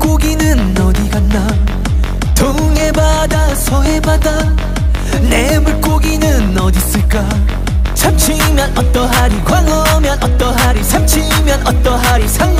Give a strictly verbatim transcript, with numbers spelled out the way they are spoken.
물고기는 어디 갔나. 동해 바다 서해 바다 내 물고기는 어디 있을까. 참치면 어떠하리, 광어면 어떠하리, 삼치면 어떠하리, 상어